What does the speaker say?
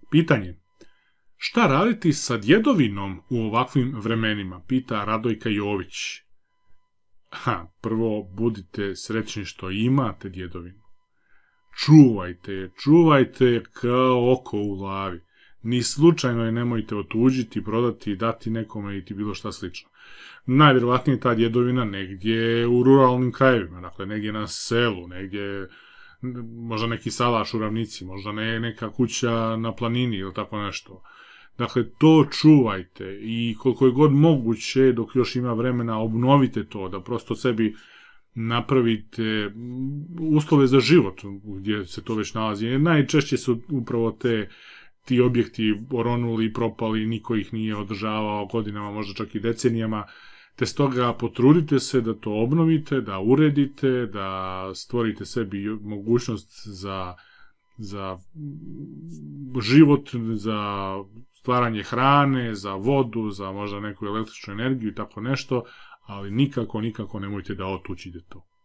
Pitanje. Šta raditi sa djedovinom u ovakvim vremenima? Pita Radojka Jović. Prvo, budite srećni što imate djedovinu. Čuvajte je kao oko u glavi. Ni slučajno je nemojte otuđiti, prodati, dati nekome i ti bilo šta slično. Najvjerovatnije ta djedovina negdje u ruralnim krajevima, dakle negdje na selu, negdje možda neki salaš u ravnici, možda neka kuća na planini ili tako nešto. Dakle, to čuvajte i koliko je god moguće, dok još ima vremena, obnovite to, da prosto sebi napravite uslove za život gdje se to već nalazi. Jer najčešće su upravo ti objekti oronuli, propali, niko ih nije održavao godinama, možda čak i decenijama, te stoga potrudite se da to obnovite, da uredite, da stvorite sebi mogućnost za život, za stvaranje hrane, za vodu, za možda neku električnu energiju i tako nešto, ali nikako nemojte da otuđite to.